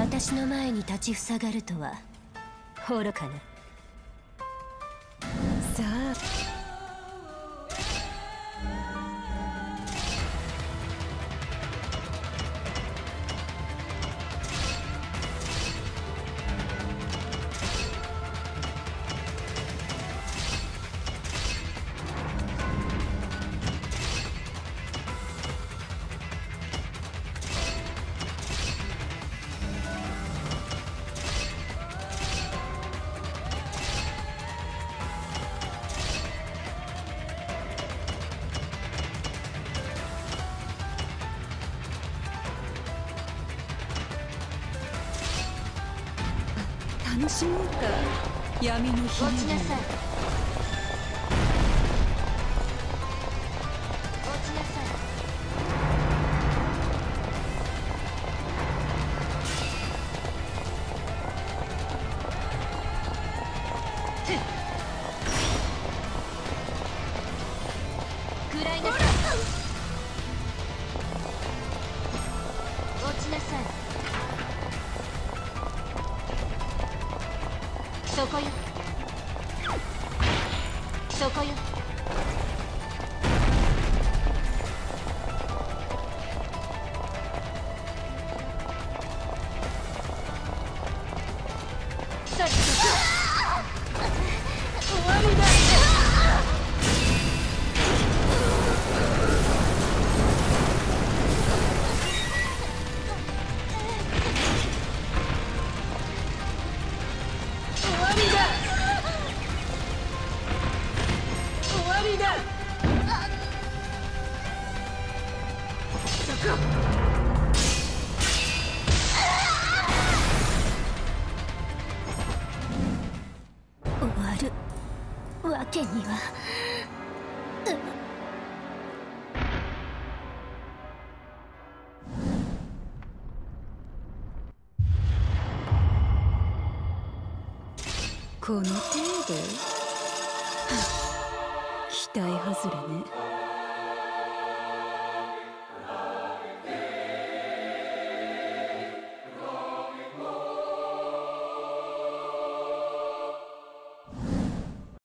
私の前に立ちふさがるとは愚かな。さあ楽しもうか、闇の日々。落ちなさい。落ちなさい。食らいなさい。落ちなさい。そこよ。そこよ。さっき終わりだ。終わりだ。終わりだ。そこ。終わるわけには。この程度？期待外れね。